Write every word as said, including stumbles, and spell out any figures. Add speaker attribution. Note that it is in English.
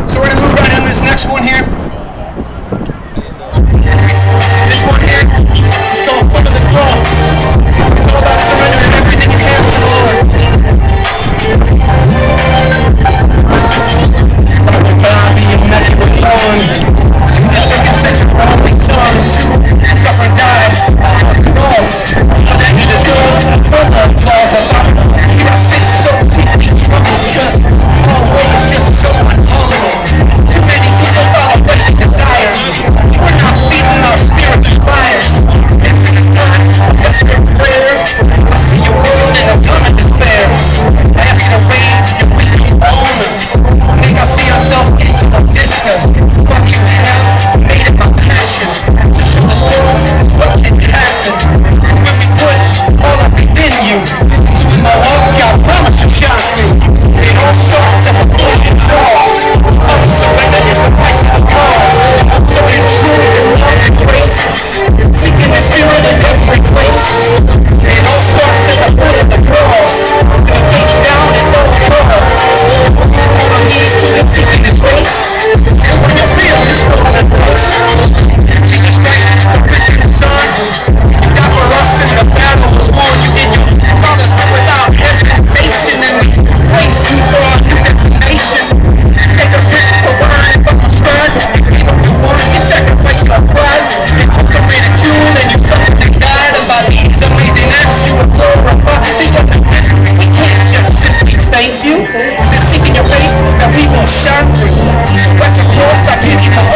Speaker 1: So we're going to move right into this next one here. This one here is called Foot of the Cross. It's all about surrendering everything you have to the Lord. Father God, be immaculate Son, you took and sent your only Son to suffer and die on the cross. That you deserve for the Father. Your sins so deeply troubled because our way is just so unholy. Too many people follow fleshly desires. We're not feeding our spiritual fires. It's in this time of desperate prayer. I see your world in a ton of despair. I ask you to rage your wisdom moments. Make us see ourselves into the distance. What you have made it my passion to show this world what can happen when we put all up within you. So in my walk, I promise you shine through. It all starts at the foot of the cross. All the surrender is the price of the cause. So in truth and love and grace, seeking the spirit in every place. It all starts at the foot of the cross. The face down is all the cross. All I need is to be seeking his grace. And when you feel this golden place, Jesus Christ, the risen Son, you died for us in the battle was won. You did your Father's will without hesitation, and we praise you for our new destination. Take a hit for wine from the strides. You gave up your word, you sacrificed your pride. You took the ridicule and you suffered and died. And by these amazing acts you were glorified. Because of this, we can't just simply thank you. It's in seeking your face that we will shine through. At your cross, I give you the